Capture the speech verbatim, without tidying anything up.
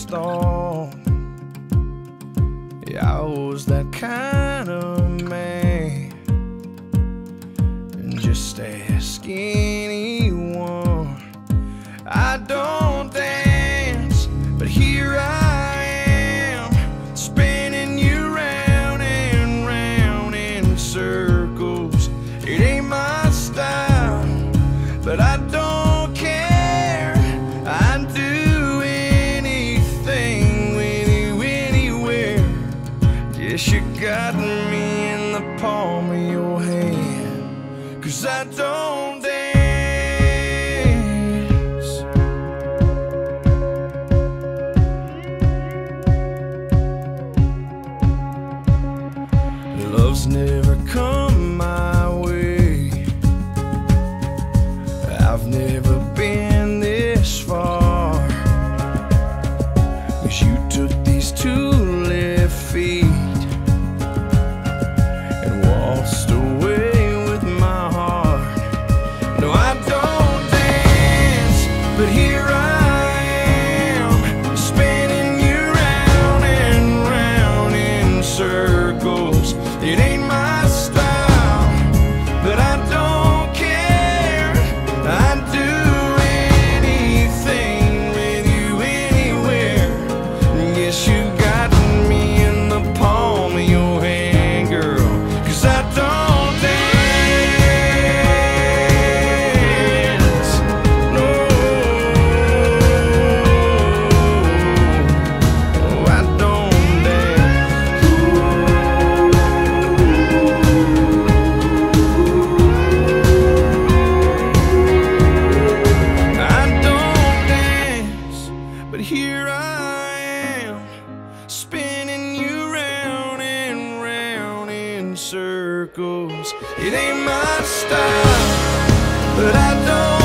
thought. Yeah, I was that kind of man, and just ask anyone. I don't dance, but here I am, spinning you round and round in circles. It ain't my style, but I don't care. I'd do anything with you anywhere. Yes, you got me in the palm of your hand, 'cause I don't dance. Love's never come my way. I've never been this far, 'cause you took these two left feet and waltzed away with my heart. No, I don't dance, but here I am, spinning you round and round in circles. It ain't my style, but I don't care. I'd do anything with you anywhere. Yes, you got me in the palm of your hand, girl, 'cause I don't dance. No, I don't dance. I don't dance, but here I am, spinning you round and round in circles. It ain't my style, but I don't